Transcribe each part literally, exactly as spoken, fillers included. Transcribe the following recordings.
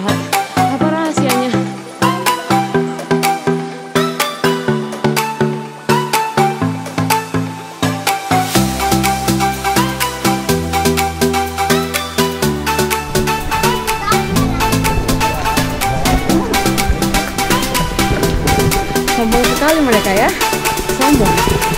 istirahat. Apa rahasianya? Sombong sekali mereka ya. Sombong.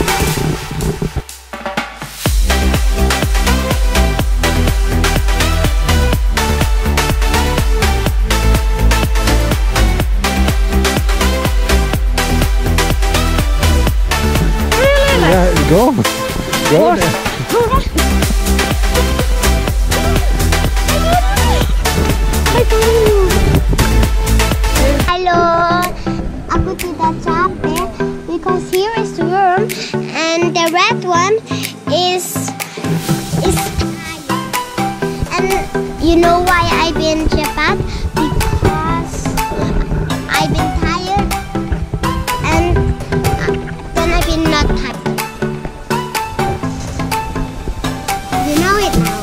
Yeah, go. Go there. Halo, aku tidak capek because here is the worm and the red one is is tired. And you know why I've been cepat? Because I've been tired and then I've been not happy. You know it now.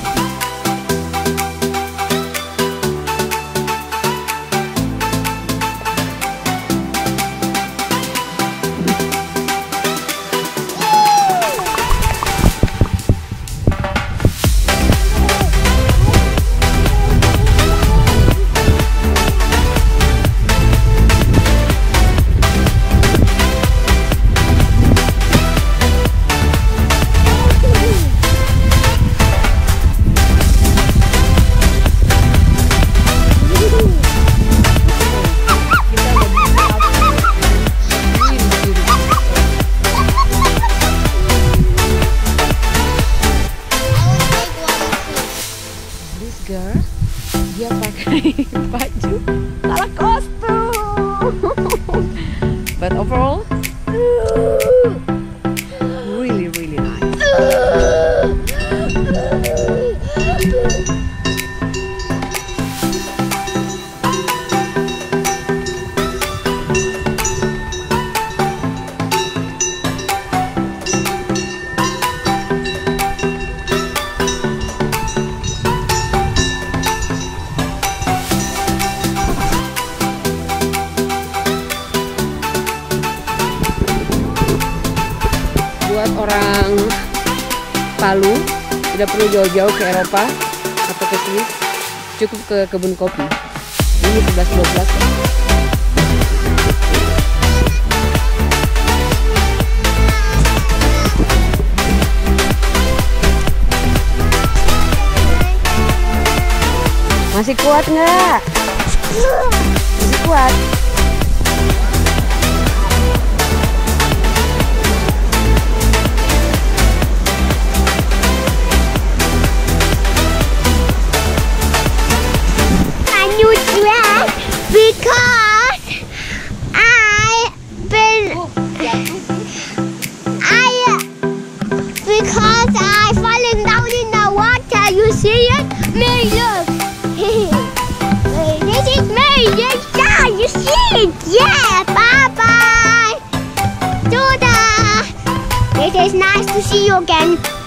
Girl, dia pakai baju salah kostum. But overall, really really nice. Buat orang Palu tidak perlu jauh-jauh ke Eropa atau ke Swiss, cukup ke kebun kopi. Ini sebelas dua belas. Masih kuat nggak? Masih kuat. Because I been I because I falling down in the water. You see it? Me, look. This is me. Yeah, you see it? Yeah. Bye bye. Do the. It is nice to see you again.